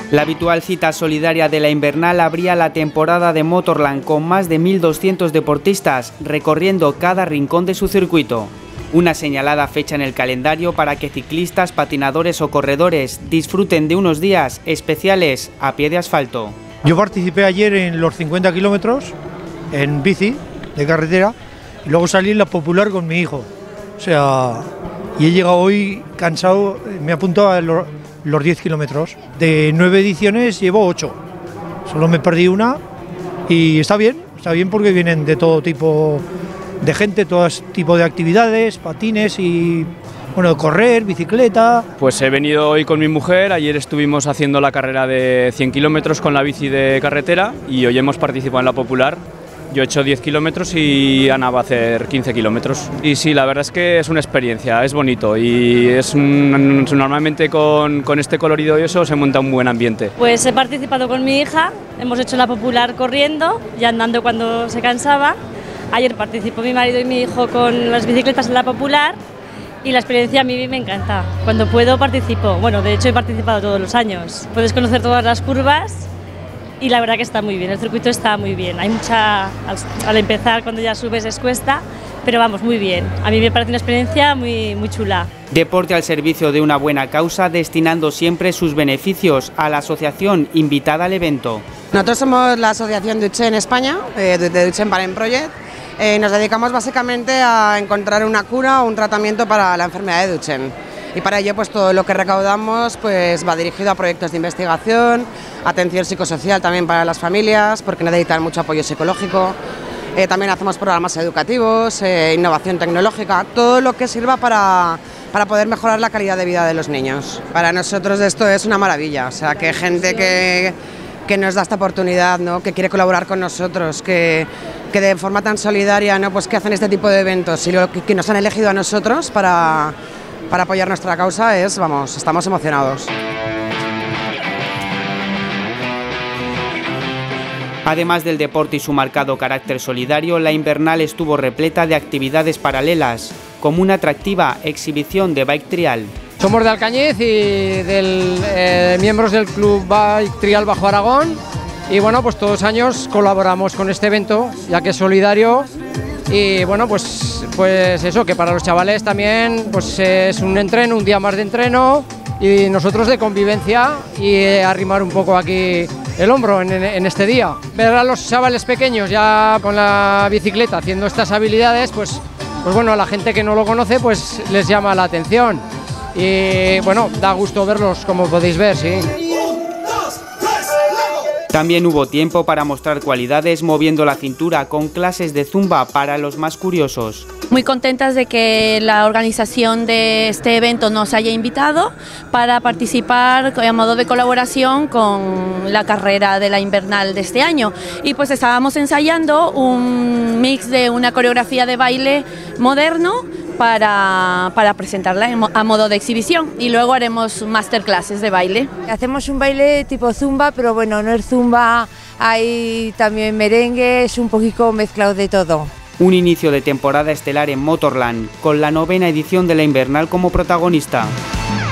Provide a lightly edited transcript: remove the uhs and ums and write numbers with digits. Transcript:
La habitual cita solidaria de la invernal abría la temporada de Motorland con más de 1.200 deportistas recorriendo cada rincón de su circuito. Una señalada fecha en el calendario para que ciclistas, patinadores o corredores disfruten de unos días especiales a pie de asfalto. Yo participé ayer en los 50 kilómetros en bici de carretera y luego salí en la popular con mi hijo. O sea, y he llegado hoy cansado, me apunto a los 10 kilómetros. De 9 ediciones llevo 8, solo me perdí una y está bien porque vienen de todo tipo de gente, todo tipo de actividades, patines y bueno, correr, bicicleta. Pues he venido hoy con mi mujer, ayer estuvimos haciendo la carrera de 100 kilómetros con la bici de carretera y hoy hemos participado en la popular. Yo he hecho 10 kilómetros y Ana va a hacer 15 kilómetros. Y sí, la verdad es que es una experiencia, es bonito y normalmente con este colorido y eso se monta un buen ambiente. Pues he participado con mi hija, hemos hecho la popular corriendo y andando cuando se cansaba. Ayer participó mi marido y mi hijo con las bicicletas en la popular y la experiencia a mí me encanta. Cuando puedo participo, bueno, de hecho he participado todos los años. Puedes conocer todas las curvas y la verdad que está muy bien, el circuito está muy bien. Hay mucha, al empezar cuando ya subes es cuesta, pero vamos, muy bien. A mí me parece una experiencia muy chula. Deporte al servicio de una buena causa, destinando siempre sus beneficios a la asociación invitada al evento. Nosotros somos la asociación Duchenne España, de Duchenne Parent Project. Nos dedicamos básicamente a encontrar una cura o un tratamiento para la enfermedad de Duchenne. Y para ello pues todo lo que recaudamos pues va dirigido a proyectos de investigación, atención psicosocial también para las familias porque necesitan mucho apoyo psicológico. También hacemos programas educativos, innovación tecnológica, todo lo que sirva para poder mejorar la calidad de vida de los niños. Para nosotros esto es una maravilla, o sea que gente que nos da esta oportunidad, ¿no? Que quiere colaborar con nosotros, que de forma tan solidaria, ¿no? Pues que hacen este tipo de eventos y que nos han elegido a nosotros para apoyar nuestra causa vamos, estamos emocionados. Además del deporte y su marcado carácter solidario, la invernal estuvo repleta de actividades paralelas, como una atractiva exhibición de bike trial. Somos de Alcañiz y miembros del Club Bike Trial Bajo Aragón y bueno, pues todos los años colaboramos con este evento, ya que es solidario. Y bueno, pues eso, que para los chavales también pues es un entreno, un día más de entreno y nosotros de convivencia y arrimar un poco aquí el hombro en este día. Ver a los chavales pequeños ya con la bicicleta haciendo estas habilidades, pues bueno, a la gente que no lo conoce pues les llama la atención y bueno, da gusto verlos como podéis ver, sí. También hubo tiempo para mostrar cualidades moviendo la cintura con clases de zumba para los más curiosos. Muy contentas de que la organización de este evento nos haya invitado para participar a modo de colaboración con la carrera de la invernal de este año. Y pues estábamos ensayando un mix de una coreografía de baile moderno para presentarla a modo de exhibición y luego haremos masterclasses de baile. Hacemos un baile tipo zumba, pero bueno, no es zumba, hay también merengue, es un poquito mezclado de todo. Un inicio de temporada estelar en Motorland, con la 9ª edición de la invernal como protagonista.